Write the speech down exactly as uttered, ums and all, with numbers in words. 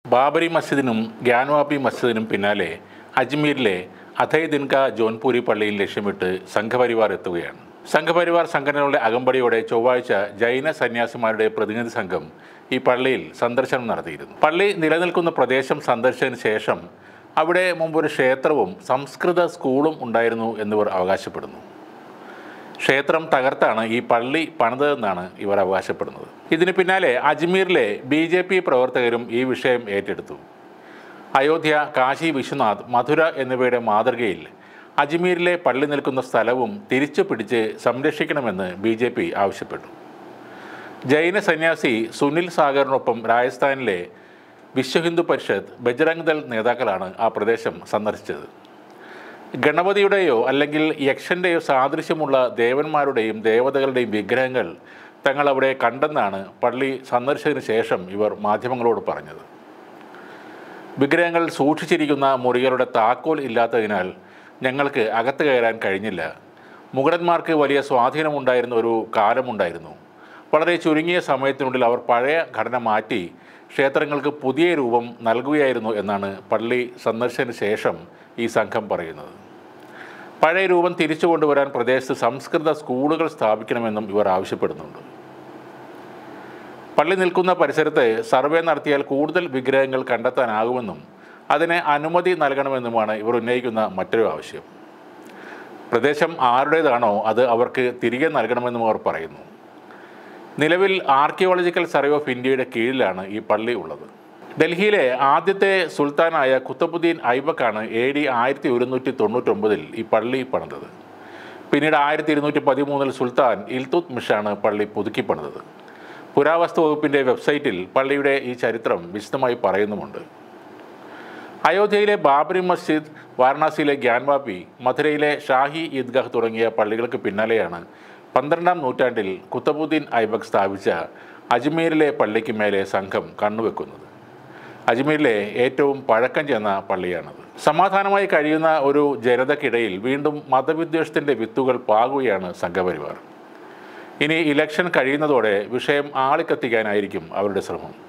ബാബരി മസ്ജിദിനും ഗ്യാൻവാപി മസ്ജിദിനും പിന്നാലെ അജ്മീരിലെ അഥയ് ദിൻക ജോൻപൂരി പള്ളിയിൽ ലക്ഷ്യമിട്ട് സംഘപരിവാർ എത്തുകയാണ്. സംഘപരിവാർ സംഘടനകളുടെ അകമ്പടിയോടെ ചൊവ്വാഴ്ച ജൈന സന്യാസിമാരുടെ പ്രതിനിധി സംഘം ഈ പള്ളിയിൽ സന്ദർശനം നടത്തിയിരുന്നു. പള്ളി നിലനിൽക്കുന്ന പ്രദേശം സന്ദർശിച്ചതിന് ശേഷം അവിടെ മുമ്പൊരു ക്ഷേത്രവും സംസ്കൃത സ്കൂളും ഉണ്ടായിരുന്നു എന്നിവർ അവകാശപ്പെടുന്നു. ക്ഷേത്രം തകർത്താണ് ഈ പള്ളി പണിതതെന്നാണ് ഇവർ അവകാശപ്പെടുന്നത്. ഇതിന് പിന്നാലെ അജ്മീറിലെ ബി ജെ പി പ്രവർത്തകരും ഈ വിഷയം ഏറ്റെടുത്തു. അയോധ്യ, കാശി വിശ്വനാഥ്, മധുര എന്നിവയുടെ മാതൃകയിൽ അജ്മീറിലെ പള്ളി നിൽക്കുന്ന സ്ഥലവും തിരിച്ചു പിടിച്ച് സംരക്ഷിക്കണമെന്ന് ബി ജെ പി ആവശ്യപ്പെട്ടു. ജൈന സന്യാസി സുനിൽ സാഗറിനൊപ്പം രാജസ്ഥാനിലെ വിശ്വഹിന്ദു പരിഷത്ത്, ബജ്രംഗ് ദൾ നേതാക്കളാണ് ആ പ്രദേശം സന്ദർശിച്ചത്. ഗണപതിയുടെയോ അല്ലെങ്കിൽ യക്ഷൻ്റെയോ സാദൃശ്യമുള്ള ദേവന്മാരുടെയും ദേവതകളുടെയും വിഗ്രഹങ്ങൾ തങ്ങൾ അവിടെ കണ്ടെന്നാണ് പള്ളി സന്ദർശനത്തിന് ശേഷം ഇവർ മാധ്യമങ്ങളോട് പറഞ്ഞത്. വിഗ്രഹങ്ങൾ സൂക്ഷിച്ചിരിക്കുന്ന മുറികളുടെ താക്കോൽ ഇല്ലാത്തതിനാൽ ഞങ്ങൾക്ക് അകത്ത് കയറാൻ കഴിഞ്ഞില്ല. മുഗളന്മാർക്ക് വലിയ സ്വാധീനമുണ്ടായിരുന്ന ഒരു കാലമുണ്ടായിരുന്നു. വളരെ ചുരുങ്ങിയ സമയത്തിനുള്ളിൽ അവർ പഴയ ഘടന മാറ്റി ക്ഷേത്രങ്ങൾക്ക് പുതിയ രൂപം നൽകുകയായിരുന്നു എന്നാണ് പള്ളി സന്ദർശനത്തിന് ശേഷം ഈ സംഘം പറയുന്നത്. പഴയ രൂപം തിരിച്ചു കൊണ്ടുവരാൻ പ്രദേശത്ത് സംസ്കൃത സ്കൂളുകൾ സ്ഥാപിക്കണമെന്നും ഇവർ ആവശ്യപ്പെടുന്നുണ്ട്. പള്ളി നിൽക്കുന്ന പരിസരത്ത് സർവേ നടത്തിയാൽ കൂടുതൽ വിഗ്രഹങ്ങൾ കണ്ടെത്താനാകുമെന്നും അതിന് അനുമതി നൽകണമെന്നുമാണ് ഇവർ ഉന്നയിക്കുന്ന മറ്റൊരു ആവശ്യം. പ്രദേശം ആരുടേതാണോ അത് അവർക്ക് തിരികെ നൽകണമെന്നും അവർ പറയുന്നു. നിലവിൽ ആർക്കിയോളജിക്കൽ സർവേ ഓഫ് ഇന്ത്യയുടെ കീഴിലാണ് ഈ പള്ളി ഉള്ളത്. ഡൽഹിയിലെ ആദ്യത്തെ സുൽത്താനായ കുത്തബുദ്ദീൻ ഐബക്കാണ് എ ഡി ആയിരത്തി ഒരുന്നൂറ്റി തൊണ്ണൂറ്റൊമ്പതിൽ ഈ പള്ളി പണിതത്. പിന്നീട് ആയിരത്തി ഇരുന്നൂറ്റി പതിമൂന്നിൽ സുൽത്താൻ ഇൽതുത് മിഷാണ് പള്ളി പുതുക്കി പണിതത്. പുരാവസ്തു വകുപ്പിൻ്റെ വെബ്സൈറ്റിൽ പള്ളിയുടെ ഈ ചരിത്രം വിശദമായി പറയുന്നുമുണ്ട്. അയോധ്യയിലെ ബാബരി മസ്ജിദ്, വാരണാസിയിലെ ഗ്യാൻവാപി, മധുരയിലെ ഷാഹി ഈദ്ഗാഹ് തുടങ്ങിയ പള്ളികൾക്ക് പിന്നാലെയാണ് പന്ത്രണ്ടാം നൂറ്റാണ്ടിൽ കുത്തബുദ്ദീൻ ഐബക്ക് സ്ഥാപിച്ച അജ്മീറിലെ പള്ളിക്ക് മേലെ സംഘം കണ്ണുവെക്കുന്നത്. അജ്മീറിലെ ഏറ്റവും പഴക്കം ചെന്ന പള്ളിയാണത്. സമാധാനമായി കഴിയുന്ന ഒരു ജനതയ്ക്കിടയിൽ വീണ്ടും മതവിദ്വേഷത്തിൻ്റെ വിത്തുകൾ പാകുകയാണ് സംഘപരിവാർ. ഇനി ഇലക്ഷൻ കഴിയുന്നതോടെ വിഷയം ആളിക്കത്തിക്കാനായിരിക്കും അവരുടെ ശ്രമം.